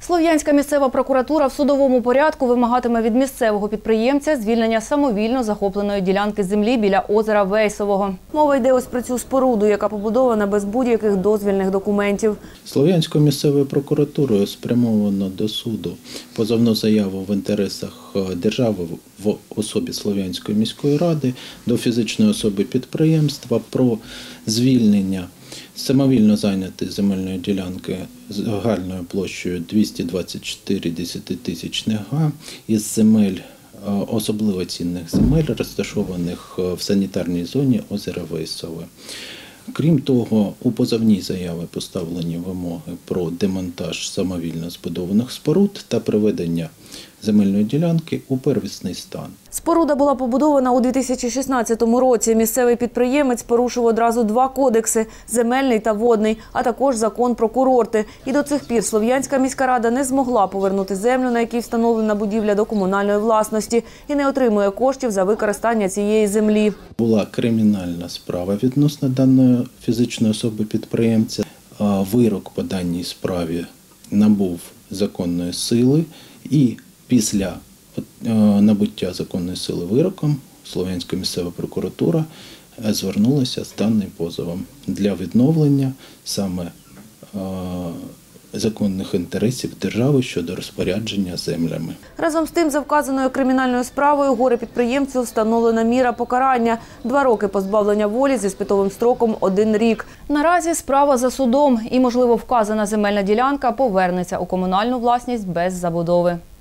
Слов'янська місцева прокуратура в судовому порядку вимагатиме від місцевого підприємця звільнення самовільно захопленої ділянки землі біля озера Вейсового. Мова йде ось про цю споруду, яка побудована без будь-яких дозвільних документів. Слов'янською місцевою прокуратурою спрямовано до суду позовну заяву в інтересах держави в особі Слов'янської міської ради до фізичної особи підприємства про звільнення самовільно зайнятої земельної ділянки загальною площею 224 десятитисячних га із земель, особливо цінних земель, розташованих в санітарній зоні озера Вейсове. Крім того, у позовній заяві поставлені вимоги про демонтаж самовільно збудованих споруд та приведення земельної ділянки у первісний стан. Споруда була побудована у 2016 році. Місцевий підприємець порушив одразу два кодекси – земельний та водний, а також закон про курорти. І до цих пір Слов'янська міська рада не змогла повернути землю, на якій встановлена будівля, до комунальної власності і не отримує коштів за використання цієї землі. Була кримінальна справа відносно даної фізичної особи підприємця. Вирок по даній справі набув законної сили і після набуття законної сили вироком Слов'янська місцева прокуратура звернулася з даним позовом для відновлення саме законних інтересів держави щодо розпорядження землями. Разом з тим, за вказаною кримінальною справою горе-підприємцю встановлена міра покарання – 2 роки позбавлення волі з іспитовим строком 1 рік. Наразі справа за судом і, можливо, вказана земельна ділянка повернеться у комунальну власність без забудови.